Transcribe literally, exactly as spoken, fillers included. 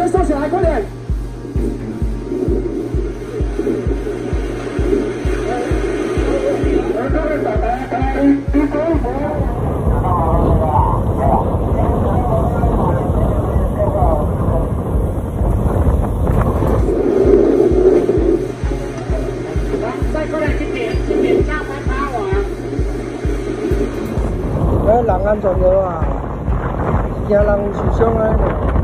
先收起来，快点！再过来一点，一点加快趴我。 哎，人安全无啊？惊人有受伤啊！